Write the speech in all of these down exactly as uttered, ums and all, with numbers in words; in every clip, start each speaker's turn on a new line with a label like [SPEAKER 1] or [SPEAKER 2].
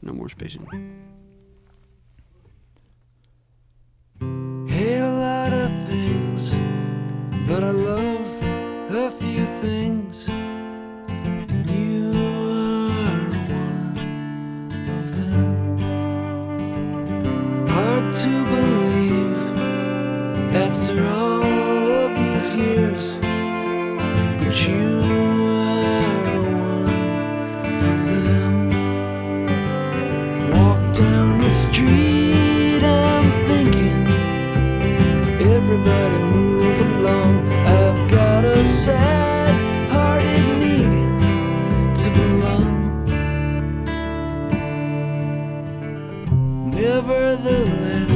[SPEAKER 1] no more spacing.
[SPEAKER 2] Hate a lot of things, but I love a few things. And you are one of them. Hard to believe after all of these years, but you are one of them. Walk down the street, I'm thinking, everybody move along. I've got a sad-hearted needing to belong. Nevertheless,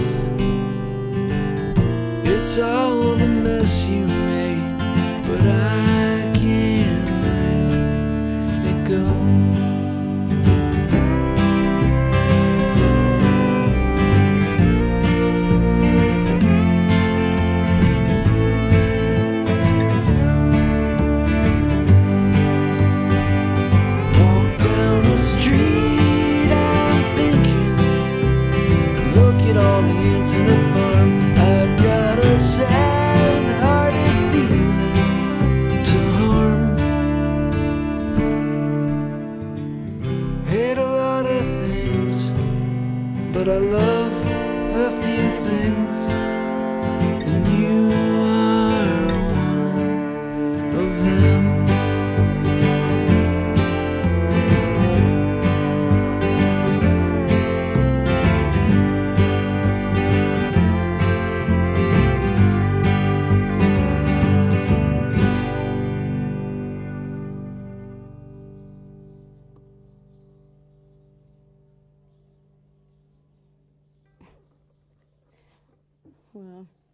[SPEAKER 2] it's all the mess you made, but I can't let it go. Walk down the street, I'm thinking, look at all the ants in a farm. I've got a sad-hearted feeling to harm. Hate a lot of things, but I love a few things, and you are one of them.
[SPEAKER 3] Wow.